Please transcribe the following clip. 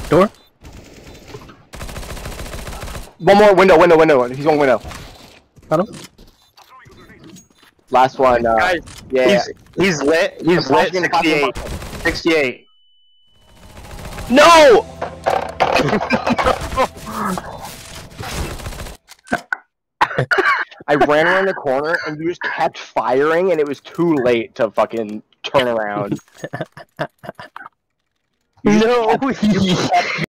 Door? One more window. He's one window. Got him. Last one. Guys, Yeah. he's lit. He's lit. 68. 68. No! I ran around the corner and you just kept firing and it was too late to fucking turn around. No,